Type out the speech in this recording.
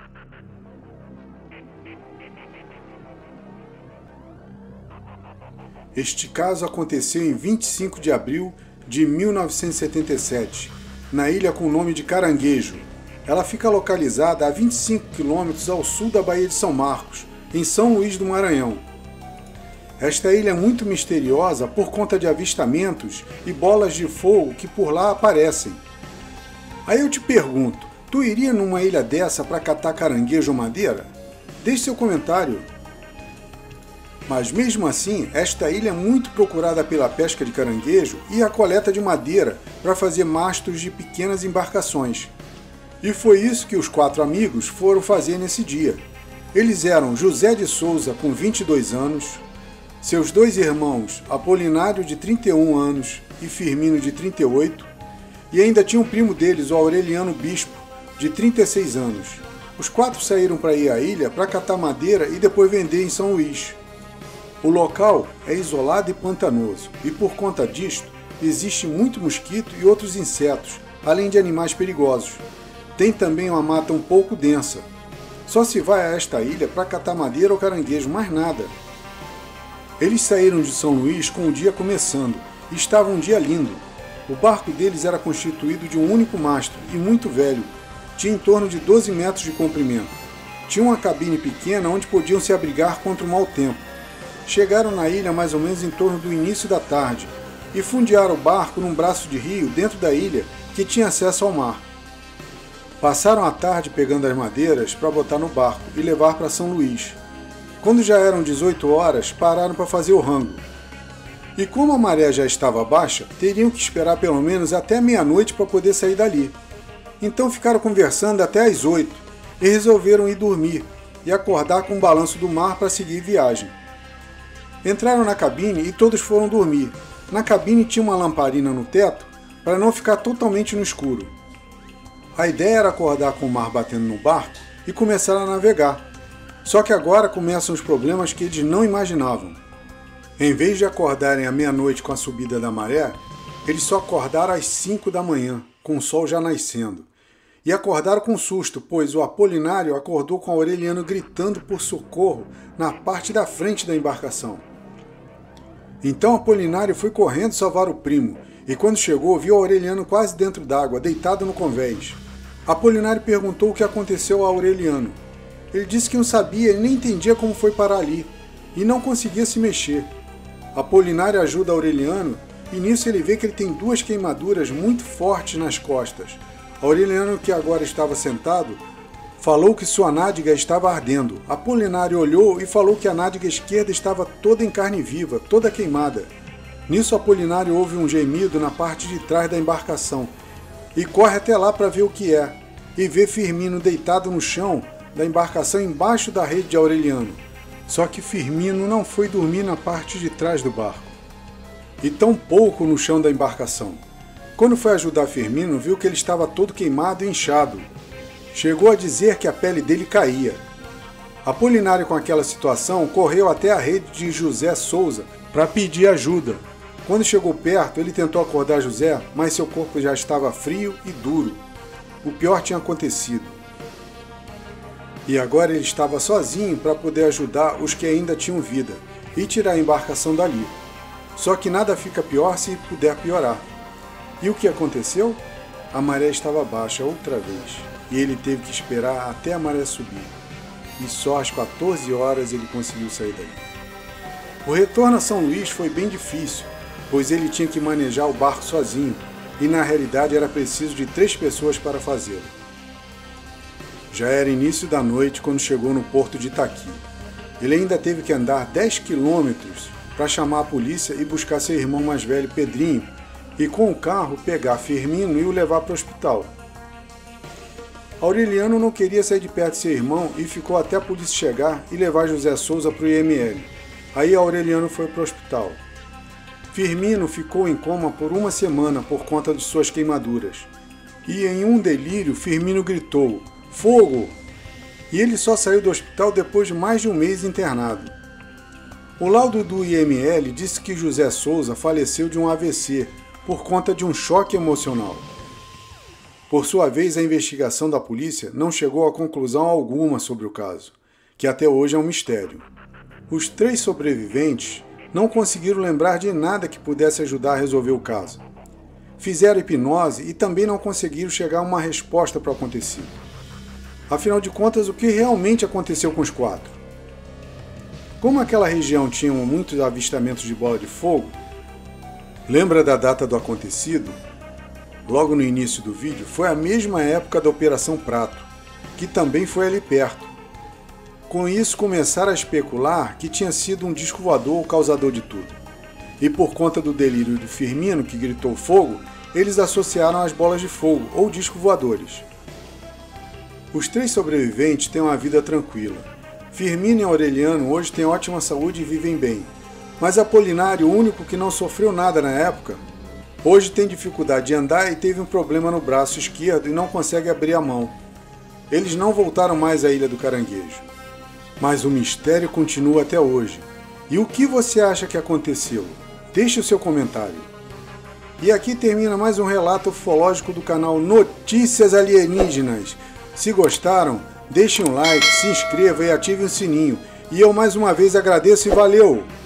Este caso aconteceu em 25 de abril de 1977, na ilha com o nome de Caranguejo. Ela fica localizada a 25 quilômetros ao sul da Baía de São Marcos, em São Luís do Maranhão. Esta ilha é muito misteriosa por conta de avistamentos e bolas de fogo que por lá aparecem. Aí eu te pergunto, tu iria numa ilha dessa para catar caranguejo ou madeira? Deixe seu comentário. Mas mesmo assim, esta ilha é muito procurada pela pesca de caranguejo e a coleta de madeira para fazer mastros de pequenas embarcações. E foi isso que os 4 amigos foram fazer nesse dia. Eles eram José de Souza, com 22 anos, seus 2 irmãos, Apolinário, de 31 anos, e Firmino, de 38, e ainda tinha um primo deles, o Aureliano Bispo, de 36 anos. Os 4 saíram para ir à ilha para catar madeira e depois vender em São Luís. O local é isolado e pantanoso, e por conta disto, existe muito mosquito e outros insetos, além de animais perigosos. Tem também uma mata um pouco densa. Só se vai a esta ilha para catar madeira ou caranguejo, mais nada. Eles saíram de São Luís com o dia começando, e estava um dia lindo. O barco deles era constituído de um único mastro e muito velho, tinha em torno de 12 metros de comprimento. Tinha uma cabine pequena onde podiam se abrigar contra o mau tempo. Chegaram na ilha mais ou menos em torno do início da tarde e fundearam o barco num braço de rio dentro da ilha que tinha acesso ao mar. Passaram a tarde pegando as madeiras para botar no barco e levar para São Luís. Quando já eram 18 horas, pararam para fazer o rango. E como a maré já estava baixa, teriam que esperar pelo menos até meia-noite para poder sair dali. Então ficaram conversando até às 8 e resolveram ir dormir e acordar com o balanço do mar para seguir viagem. Entraram na cabine e todos foram dormir. Na cabine tinha uma lamparina no teto para não ficar totalmente no escuro. A ideia era acordar com o mar batendo no barco e começar a navegar. Só que agora começam os problemas que eles não imaginavam. Em vez de acordarem à meia-noite com a subida da maré, eles só acordaram às 5 da manhã, com o sol já nascendo. E acordaram com susto, pois o Apolinário acordou com Aureliano gritando por socorro na parte da frente da embarcação. Então Apolinário foi correndo salvar o primo, e quando chegou viu Aureliano quase dentro d'água, deitado no convés. Apolinário perguntou o que aconteceu a Aureliano. Ele disse que não sabia e nem entendia como foi parar ali, e não conseguia se mexer. Apolinário ajuda Aureliano, e nisso ele vê que ele tem 2 queimaduras muito fortes nas costas. Aureliano, que agora estava sentado, falou que sua nádega estava ardendo. Apolinário olhou e falou que a nádega esquerda estava toda em carne viva, toda queimada. Nisso Apolinário ouve um gemido na parte de trás da embarcação e corre até lá para ver o que é, e vê Firmino deitado no chão da embarcação embaixo da rede de Aureliano. Só que Firmino não foi dormir na parte de trás do barco, e tão pouco no chão da embarcação. Quando foi ajudar Firmino, viu que ele estava todo queimado e inchado. Chegou a dizer que a pele dele caía. Apolinário, com aquela situação, correu até a rede de José Souza para pedir ajuda. Quando chegou perto, ele tentou acordar José, mas seu corpo já estava frio e duro. O pior tinha acontecido. E agora ele estava sozinho para poder ajudar os que ainda tinham vida e tirar a embarcação dali. Só que nada fica pior se puder piorar. E o que aconteceu? A maré estava baixa outra vez, e ele teve que esperar até a maré subir. E só às 14 horas ele conseguiu sair dali. O retorno a São Luís foi bem difícil, pois ele tinha que manejar o barco sozinho, e na realidade era preciso de 3 pessoas para fazê-lo. Já era início da noite quando chegou no porto de Itaqui. Ele ainda teve que andar 10 quilômetros para chamar a polícia e buscar seu irmão mais velho, Pedrinho, e com o carro pegar Firmino e o levar para o hospital. Aureliano não queria sair de perto de seu irmão e ficou até a polícia chegar e levar José Souza para o IML. Aí Aureliano foi para o hospital. Firmino ficou em coma por 1 semana por conta de suas queimaduras. E em um delírio, Firmino gritou: "Fogo!" E ele só saiu do hospital depois de mais de um mês internado. O laudo do IML disse que José Souza faleceu de um AVC por conta de um choque emocional. Por sua vez, a investigação da polícia não chegou a conclusão alguma sobre o caso, que até hoje é um mistério. Os 3 sobreviventes não conseguiram lembrar de nada que pudesse ajudar a resolver o caso. Fizeram hipnose e também não conseguiram chegar a uma resposta para o acontecido. Afinal de contas, o que realmente aconteceu com os 4? Como aquela região tinha muitos avistamentos de bola de fogo, lembra da data do acontecido? Logo no início do vídeo, foi a mesma época da Operação Prato, que também foi ali perto. Com isso, começaram a especular que tinha sido um disco voador o causador de tudo. E por conta do delírio do Firmino, que gritou fogo, eles associaram as bolas de fogo, ou disco voadores. Os 3 sobreviventes têm uma vida tranquila. Firmino e Aureliano hoje têm ótima saúde e vivem bem. Mas Apolinário, o único que não sofreu nada na época, hoje tem dificuldade de andar e teve um problema no braço esquerdo e não consegue abrir a mão. Eles não voltaram mais à Ilha do Caranguejo. Mas o mistério continua até hoje. E o que você acha que aconteceu? Deixe o seu comentário. E aqui termina mais um relato ufológico do canal Notícias Alienígenas. Se gostaram, deixem um like, se inscreva e ative o sininho. E eu mais uma vez agradeço e valeu!